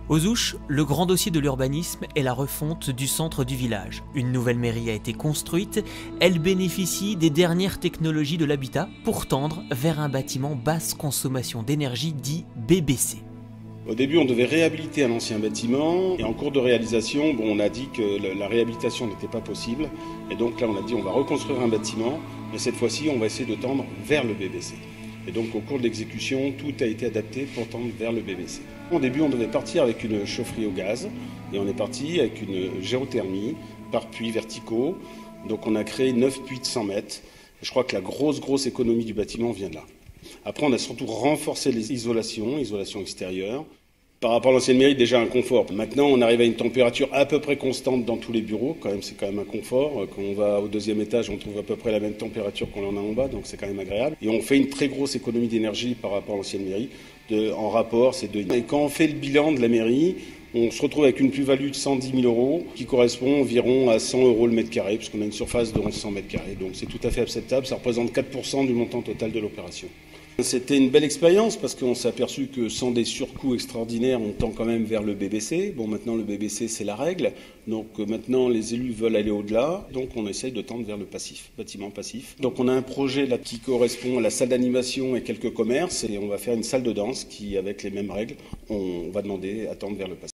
Aux Ouches, le grand dossier de l'urbanisme est la refonte du centre du village. Une nouvelle mairie a été construite, elle bénéficie des dernières technologies de l'habitat pour tendre vers un bâtiment basse consommation d'énergie dit BBC. Au début, on devait réhabiliter un ancien bâtiment et en cours de réalisation, on a dit que la réhabilitation n'était pas possible. Et donc là, on a dit on va reconstruire un bâtiment, mais cette fois-ci, on va essayer de tendre vers le BBC. Et donc au cours de l'exécution, tout a été adapté pour tendre vers le BBC. Au début, on devait partir avec une chaufferie au gaz et on est parti avec une géothermie par puits verticaux. Donc on a créé 9 puits de 100 mètres. Et je crois que la grosse économie du bâtiment vient de là. Après, on a surtout renforcé les isolations extérieures. Par rapport à l'ancienne mairie, déjà un confort. Maintenant, on arrive à une température à peu près constante dans tous les bureaux. C'est quand même un confort. Quand on va au deuxième étage, on trouve à peu près la même température qu'on en a en bas, donc c'est quand même agréable. Et on fait une très grosse économie d'énergie par rapport à l'ancienne mairie. En rapport, c'est 2. Et quand on fait le bilan de la mairie, on se retrouve avec une plus-value de 110 000 euros qui correspond environ à 100 euros le mètre carré, puisqu'on a une surface de 1100 mètres carrés. Donc c'est tout à fait acceptable. Ça représente 4% du montant total de l'opération. C'était une belle expérience parce qu'on s'est aperçu que sans des surcoûts extraordinaires, on tend quand même vers le BBC. Bon, maintenant, le BBC, c'est la règle. Donc maintenant, les élus veulent aller au-delà. Donc on essaye de tendre vers le passif, bâtiment passif. Donc on a un projet là qui correspond à la salle d'animation et quelques commerces. Et on va faire une salle de danse qui, avec les mêmes règles, on va demander à tendre vers le passif.